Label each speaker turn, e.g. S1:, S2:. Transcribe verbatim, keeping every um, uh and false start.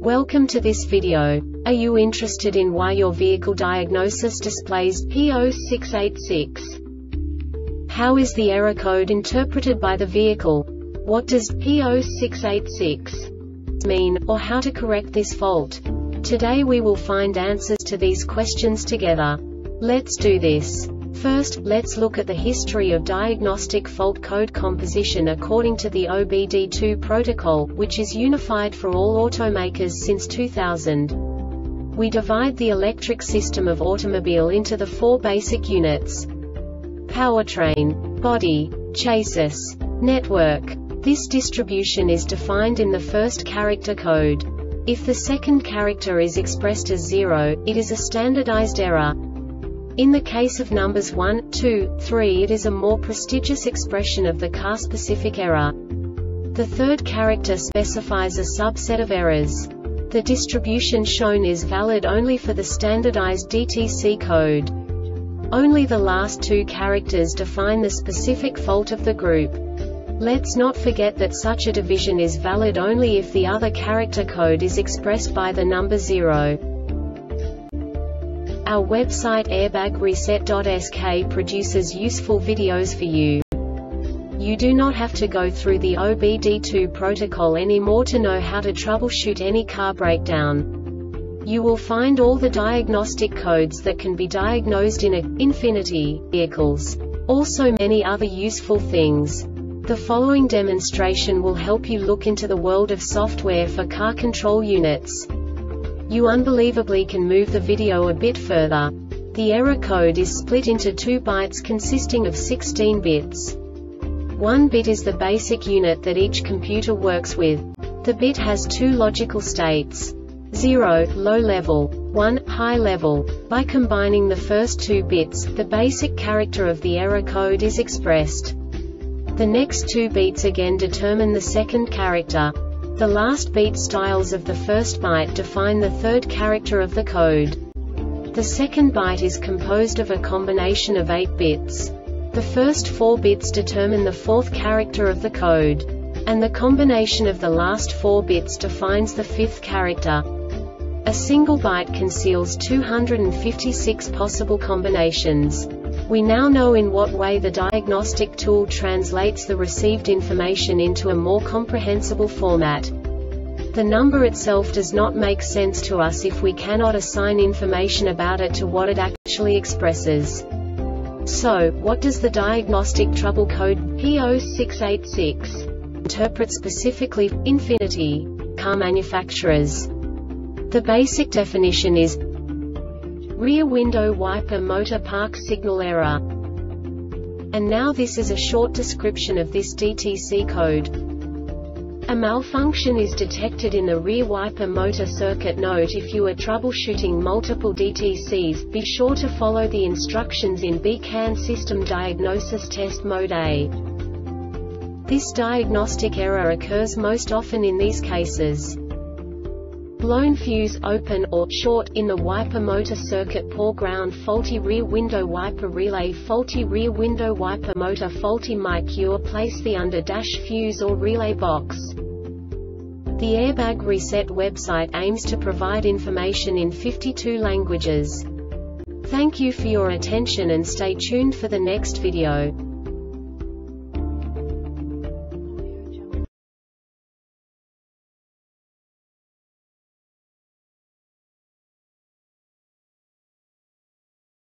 S1: Welcome to this video. Are you interested in why your vehicle diagnosis displays P zero six eight six? How is the error code interpreted by the vehicle? What does P zero six eight six mean, or how to correct this fault? Today we will find answers to these questions together. Let's do this. First, let's look at the history of diagnostic fault code composition according to the O B D two protocol, which is unified for all automakers since two thousand. We divide the electric system of automobile into the four basic units: powertrain, body, chassis, network. This distribution is defined in the first character code. If the second character is expressed as zero, it is a standardized error. In the case of numbers one, two, three, it is a more prestigious expression of the car-specific error. The third character specifies a subset of errors. The distribution shown is valid only for the standardized D T C code. Only the last two characters define the specific fault of the group. Let's not forget that such a division is valid only if the other character code is expressed by the number zero. Our website airbag reset dot S K produces useful videos for you. You do not have to go through the O B D two protocol anymore to know how to troubleshoot any car breakdown. You will find all the diagnostic codes that can be diagnosed in a Infiniti vehicles. Also many other useful things. The following demonstration will help you look into the world of software for car control units. You unbelievably can move the video a bit further. The error code is split into two bytes consisting of sixteen bits. One bit is the basic unit that each computer works with. The bit has two logical states: zero, low level, one, high level. By combining the first two bits, the basic character of the error code is expressed. The next two bits again determine the second character. The last beat styles of the first byte define the third character of the code. The second byte is composed of a combination of eight bits. The first four bits determine the fourth character of the code. And the combination of the last four bits defines the fifth character. A single byte conceals two hundred fifty-six possible combinations. We now know in what way the diagnostic tool translates the received information into a more comprehensible format. The number itself does not make sense to us if we cannot assign information about it to what it actually expresses. So, what does the diagnostic trouble code P zero six eight six interpret specifically for Infiniti car manufacturers? The basic definition is rear window wiper motor park signal error. And now this is a short description of this D T C code. A malfunction is detected in the rear wiper motor circuit. Note: if you are troubleshooting multiple D T Cs, be sure to follow the instructions in B CAN System Diagnosis Test Mode A. This diagnostic error occurs most often in these cases: blown fuse open or short in the wiper motor circuit, poor ground, faulty rear window wiper relay, faulty rear window wiper motor, faulty mic cure. Place the under dash fuse or relay box. The Airbag Reset website aims to provide information in fifty-two languages. Thank you for your attention and stay tuned for the next video.